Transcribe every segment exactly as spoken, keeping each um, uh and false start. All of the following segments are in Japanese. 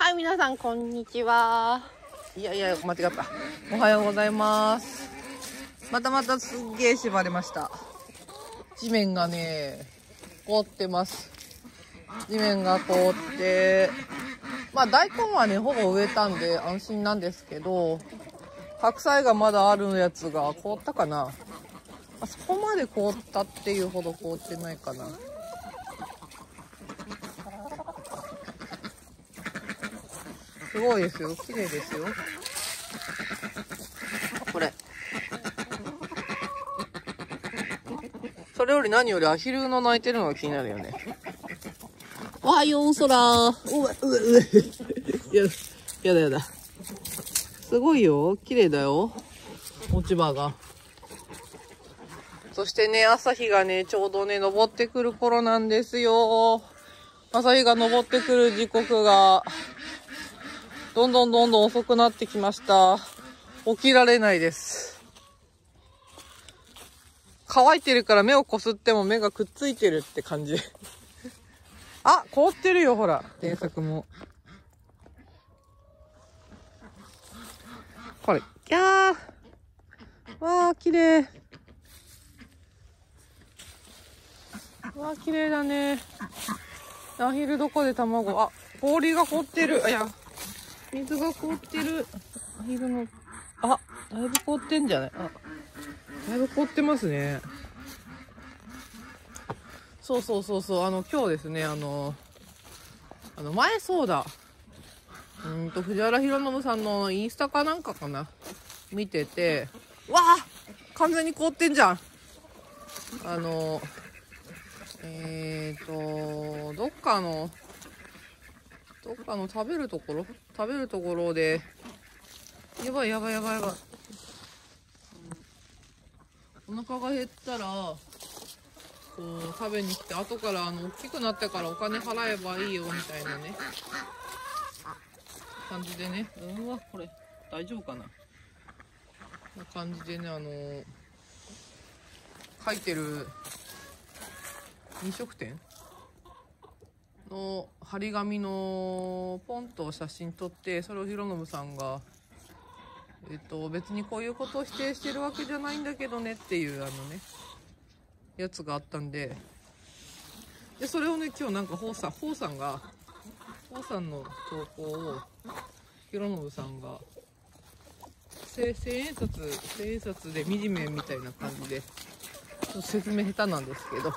はい、皆さん、こんにちは。いやいや、間違った。おはようございます。またまたすっげー縛れました。地面がね、凍ってます。地面が凍って、まあ大根はね、ほぼ植えたんで安心なんですけど、白菜がまだあるやつが凍ったかな。あそこまで凍ったっていうほど凍ってないかな。すごいですよ。綺麗ですよ。これ。それより何よりアヒルの鳴いてるのが気になるよね。おはよう、空。うわ、うわ、うわ。やだ、やだやだ。すごいよ。綺麗だよ。落ち葉が。そしてね、朝日がね、ちょうどね、昇ってくる頃なんですよ。朝日が昇ってくる時刻が、どんどんどんどん遅くなってきました。起きられないです。乾いてるから目をこすっても目がくっついてるって感じ。あ、凍ってるよ、ほら。電作も。これ。キャー。わー、綺麗。わー、綺麗だね。アヒルどこで卵。あ、氷が凍ってる。あ、いや。水が凍ってる。アヒルの。あ、だいぶ凍ってんじゃない？あ、だいぶ凍ってますね。そうそうそうそう。あの、今日ですね、あの、あの、前そうだ。うーんと、藤原弘信さんのインスタかなんかかな。見てて、わあ完全に凍ってんじゃん。あの、えーと、どっかの、どっかの食べるところ食べるところで、やばいやばいやばいやばい。お腹が減ったら、こう、食べに来て、後からあの、大きくなってからお金払えばいいよ、みたいなね。感じでね。うわ、これ、大丈夫かな。な感じでね、あのー、書いてる飲食店の張り紙のポンと写真撮って、それを弘信さんが、えっと、別にこういうことを否定してるわけじゃないんだけどねっていう、あのね、やつがあったんで、で、それをね、今日なんか、ホウさん、ホウさんが、ホウさんの投稿を、弘信さんが、千円札、千円札で惨めみたいな感じで、ちょっと説明下手なんですけど、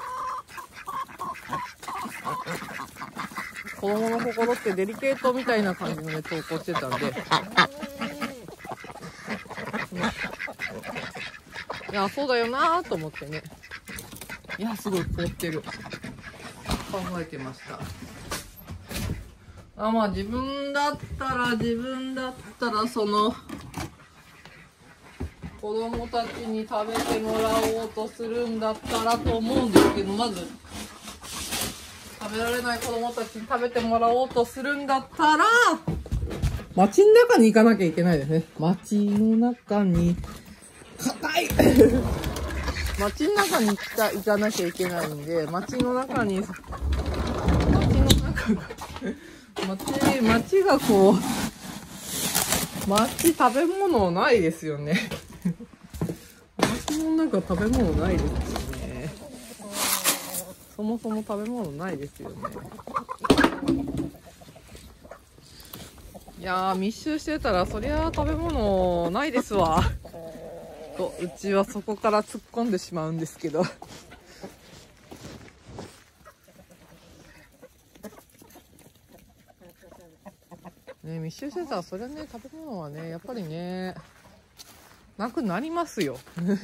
子供の心ってデリケートみたいな感じのね、投稿してたんで、いや、そうだよなーと思ってね、いや、すごい凍ってる。考えてました。あ、まあ自分だったら、自分だったら、その、子供たちに食べてもらおうとするんだったらと思うんですけど、まず、食べられない子供たちに食べてもらおうとするんだったら、街の中に行かなきゃいけないですね。街の中に、硬い街の中に行きた行かなきゃいけないんで、街の中に、街の中が、街、街がこう、街食べ物ないですよね。街の中食べ物ないですよね。そもそも食べ物ないですよね。いやー、密集してたらそりゃ食べ物ないですわ。と、うちはそこから突っ込んでしまうんですけど。ね、密集してたらそりゃね、食べ物はね、やっぱりね、なくなりますよ。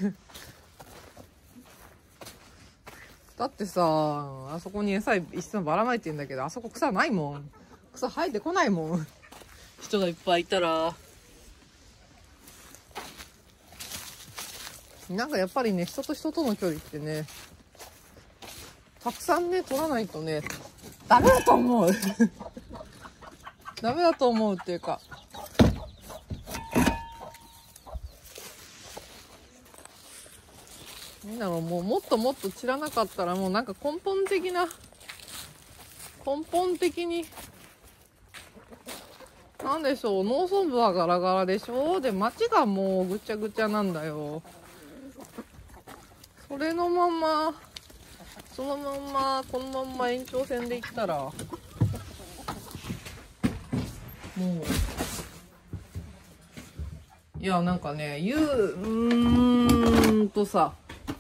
だってさ、あそこに餌いっつもばらまいてんだけど、あそこ草ないもん。草生えてこないもん。人がいっぱいいたら。なんかやっぱりね、人と人との距離ってね、たくさんね、取らないとね、ダメだと思う。ダメだと思うっていうか。なんだろう、もうもっともっと散らなかったら、もうなんか根本的な、根本的になんでしょう、農村部はガラガラでしょ。で、街がもうぐちゃぐちゃなんだよ。それのまんま、そのまんま、このまんま延長線で行ったら、もう、いや、なんかね、言う、うーんとさ、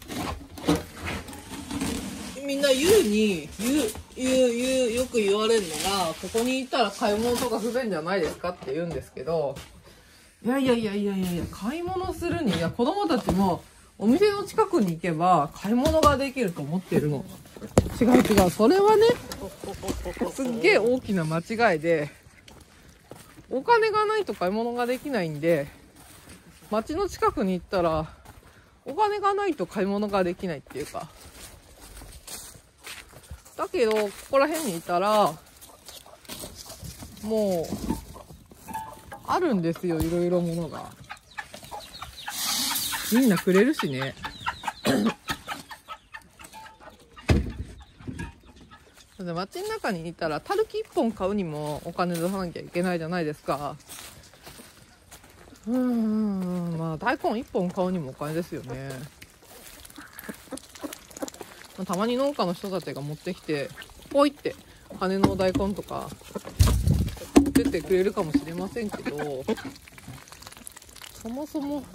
みんな言うに、言う、言う、言う、よく言われるのが、ここにいたら買い物とか不便じゃないですかって言うんですけど、いやいやいやいやいやいや、買い物するに、いや、子供たちも、お店の近くに行けば、買い物ができると思ってるの。違う違う、それはね、すっげえ大きな間違いで、お金がないと買い物ができないんで、街の近くに行ったら、お金がないと買い物ができないっていうか、だけど、ここら辺にいたら、もう、あるんですよ、いろいろものが。みんなくれるしね。街の中にいたら、タヌキいっぽん買うにもお金出さなきゃいけないじゃないですか。うーん、まあ、大根いっぽん買うにもお金ですよね。たまに農家の人たちが持ってきて、ポイって羽の大根とか持ってってくれるかもしれませんけど、そもそも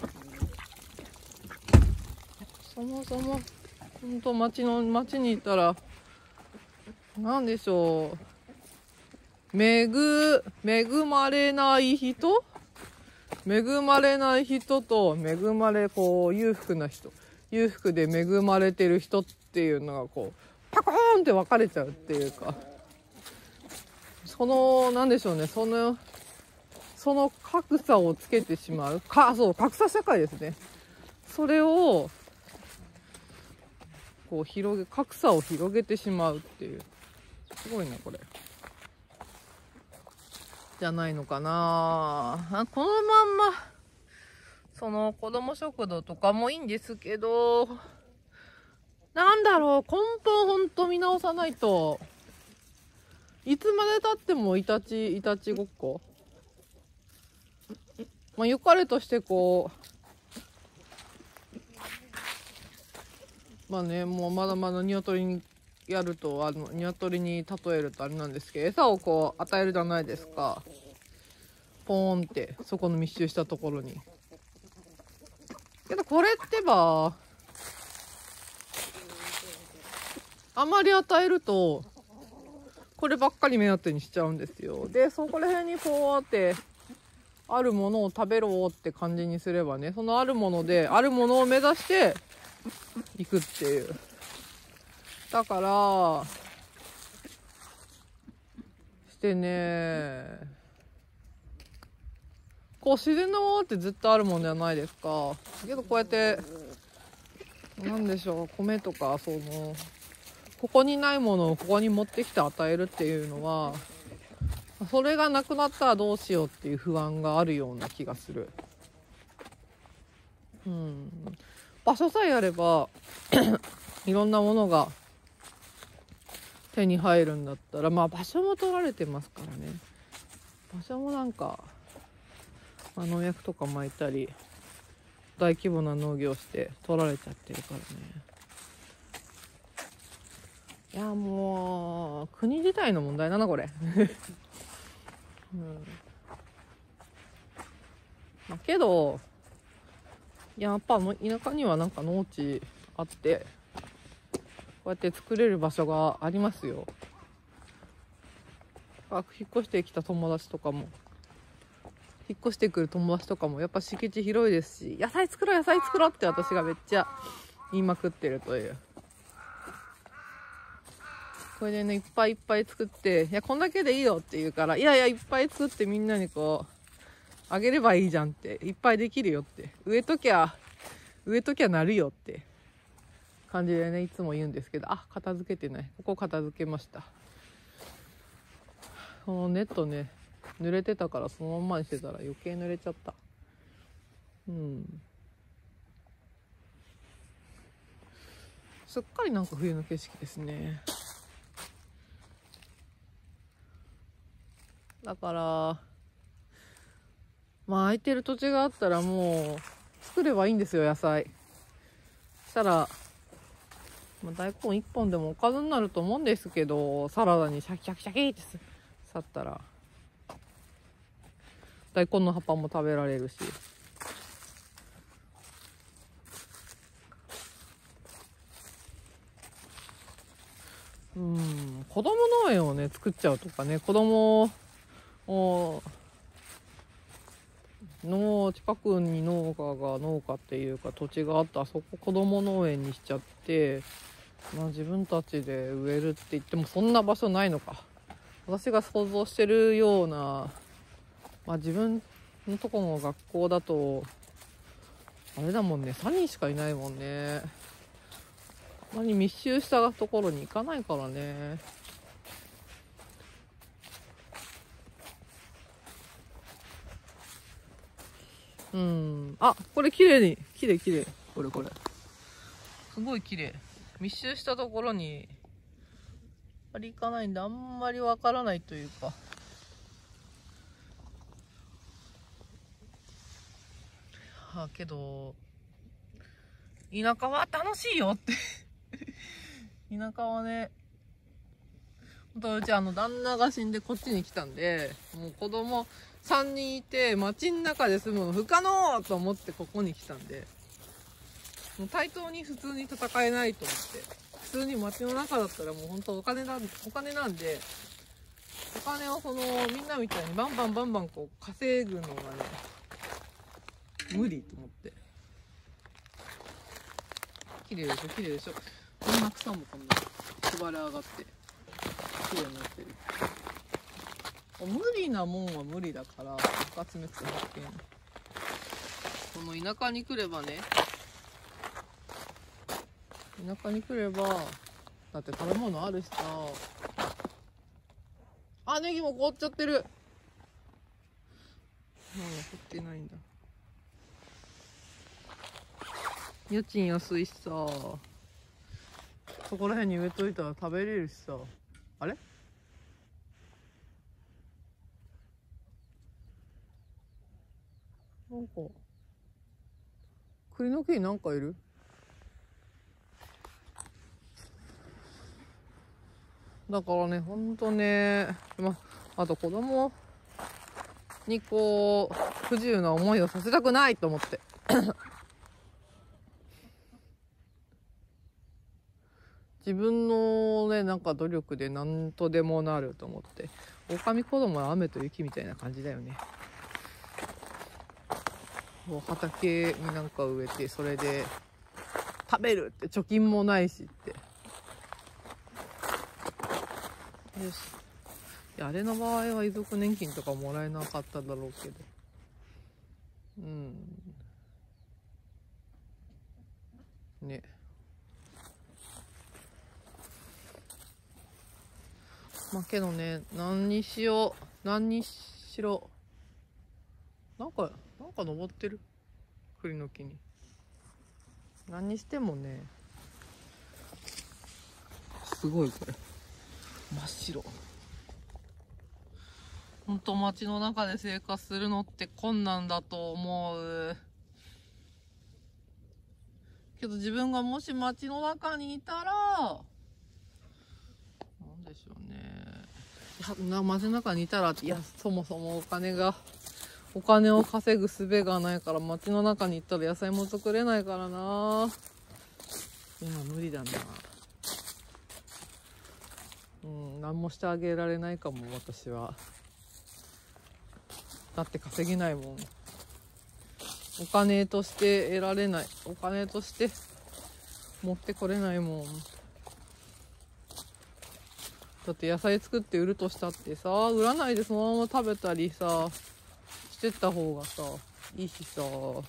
そもそもほんと町の町にいたら、なんでしょう、恵恵まれない人恵まれない人と恵まれこう裕福な人、裕福で恵まれてる人っていうのがこうパコーンって分かれちゃうっていうか、そのなんでしょうね、そのその格差をつけてしまうか、そう格差社会ですね。それをこう広げ格差を広げてしまうっていう、すごいなこれ。じゃないのかなあ。このまんまその子ども食堂とかもいいんですけど、なんだろう、根本ほんと見直さないといつまでたってもいたちいたちごっこ、まあ良かれとしてこう、まあね、もうまだまだ鶏にやると、あの鶏に例えるとあれなんですけど、餌をこう与えるじゃないですか。ポーンってそこの密集したところに。けどこれってばあまり与えるとこればっかり目当てにしちゃうんですよ。でそこら辺にこうってあるものを食べろって感じにすればね、そのあるものであるものを目指していくっていう。だからしてね、こう自然なものってずっとあるもんではないですか。けどこうやってなんでしょう、米とかそのここにないものをここに持ってきて与えるっていうのは、それがなくなったらどうしようっていう不安があるような気がする。うん、場所さえあればいろんなものが手に入るんだったら、まあ場所も取られてますからね。場所もなんか、まあ、農薬とか撒いたり大規模な農業して取られちゃってるからね。いやもう国自体の問題だなこれ、うんまあ、けどやっぱ田舎にはなんか農地あってこうやって作れる場所がありますよ。あ、引っ越してきた友達とかも引っ越してくる友達とかもやっぱ敷地広いですし、野菜作ろう野菜作ろうって私がめっちゃ言いまくってるという。これでねいっぱいいっぱい作って、いやこんだけでいいよって言うから、いやいやいっぱい作ってみんなにこうあげればいいじゃんって、いっぱいできるよって、植えときゃ植えときゃなるよって感じでねいつも言うんですけど、あ片付けてない、ここ片付けました。このネットね濡れてたからそのまんまにしてたら余計濡れちゃった。うんすっかりなんか冬の景色ですね。だからまあ空いてる土地があったらもう作ればいいんですよ、野菜。そしたら、まあ、大根いっぽんでもおかずになると思うんですけど、サラダにシャキシャキシャキってさったら、大根の葉っぱも食べられるし。うん、子供農園をね、作っちゃうとかね、子供を、の近くに農家が農家っていうか土地があったらそこ子供農園にしちゃって、まあ自分たちで植えるって言ってもそんな場所ないのか。私が想像してるような、まあ自分のとこの学校だと、あれだもんね、さんにんしかいないもんね。あまり密集したところに行かないからね。うん。あ、これ綺麗に、綺麗綺麗。これこれ。すごい綺麗。密集したところに、あまり行かないんで、あんまりわからないというか。はあ、けど、田舎は楽しいよって田舎はね、ほんとうちあの旦那が死んでこっちに来たんで、もう子供さんにんいて街の中で住むの不可能と思ってここに来たんで、もう対等に普通に戦えないと思って、普通に街の中だったらもう本当お金なんお金なんで、お金をそのみんなみたいにバンバンバンバンこう稼ぐのがね無理と思って。綺麗でしょ綺麗でしょ。こんな草もこんな配り上がって綺麗になってる。無理なもんは無理だから深爪つ発見。この田舎に来ればね、田舎に来ればだって食べ物あるしさ。あ、ネギも凍っちゃってる。まだ降ってないんだ。家賃安いしさ、そこら辺に植えといたら食べれるしさ。あれなんか栗の木になんかいる。だからね、ほんとね、まあと子供にこう不自由な思いをさせたくないと思って自分のね、なんか努力で何とでもなると思って。狼子供は雨と雪みたいな感じだよね。もう畑になんか植えて、それで食べるって貯金もないしって。よし。いや、あれの場合は遺族年金とかもらえなかっただろうけど。うん。ね。まあけどね、何にしよう、何にしろ、なんか、なんか登ってる栗の木に。何にしてもね、すごいこれ。真っ白。ほんと街の中で生活するのって困難だと思う。けど自分がもし街の中にいたら、なんでしょうね。な街の中にいたら、いや、そもそもお金が、お金を稼ぐ術がないから街の中に行ったら野菜も作れないからな。今無理だな。うん、何もしてあげられないかも、私は。だって稼げないもん。お金として得られない。お金として持ってこれないもん。だって野菜作って売るとしたってさ、売らないでそのまま食べたりさ、してった方がさ、いいしさ、そ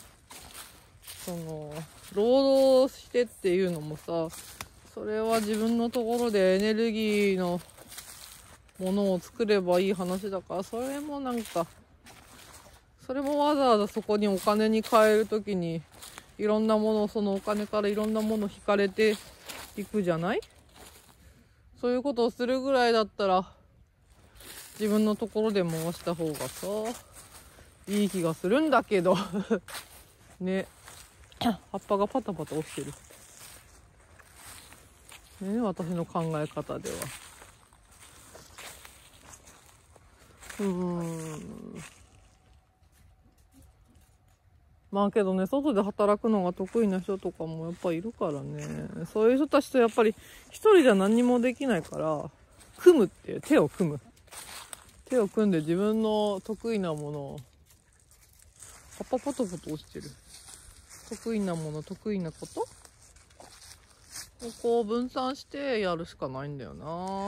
の、労働してっていうのもさ、それは自分のところでエネルギーのものを作ればいい話だから、それもなんか、それもわざわざそこにお金に変えるときに、いろんなもの、そのお金からいろんなもの引かれていくじゃない？そういうことをするぐらいだったら、自分のところで回した方がさ、 いい気がするんだけどね、葉っぱがパタパタ落ちてるね、私の考え方では。うーん、まあけどね、外で働くのが得意な人とかもやっぱいるからね、そういう人たちとやっぱり一人じゃ何にもできないから、組むっていう、手を組む。手を組んで自分の得意なものを、パパポトポト落ちてる。得意なもの、得意なことをこう分散してやるしかないんだよな。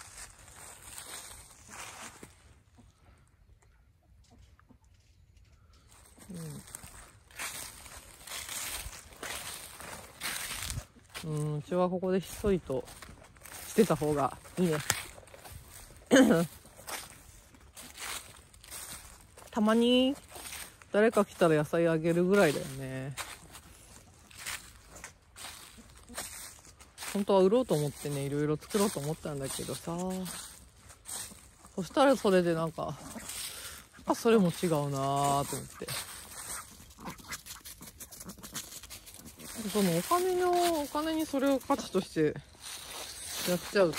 うん、うん、うちはここでひっそりとしてた方がいいね。たまに誰か来たら野菜あげるぐらいだよね。本当は売ろうと思ってね、いろいろ作ろうと思ったんだけどさ、そしたらそれでなんか、あ、それも違うなぁと思って。そのお金の、お金にそれを価値としてやっちゃうと、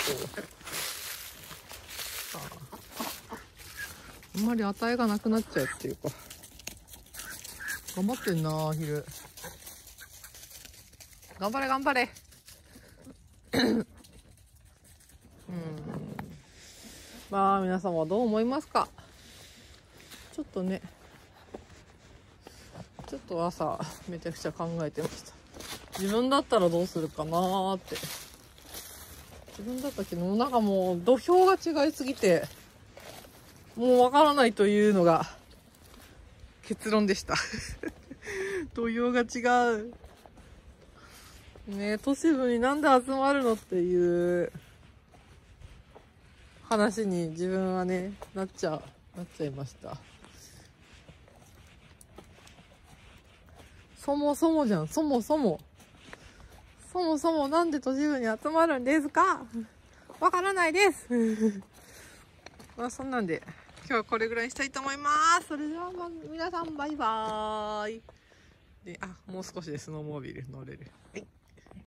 あんまり値がなくなっちゃうっていうか。頑張ってんなぁ、昼。頑張れ頑張れ。うん。まあ皆さんはどう思いますか？ちょっとね、ちょっと朝めちゃくちゃ考えてました。自分だったらどうするかなーって。自分だったけど、なんかもう土俵が違いすぎて、もうわからないというのが結論でした。土俵が違う。ね、都市部になんで集まるのっていう話に自分はね、なっちゃう、なっちゃいました。そもそもじゃん、そもそも。そもそもなんで都市部に集まるんですか？わからないです。まあそんなんで、今日はこれぐらいにしたいと思います。それでは、まあ、皆さんバイバーイ。で、あ、もう少しでスノーモービル乗れる。はい。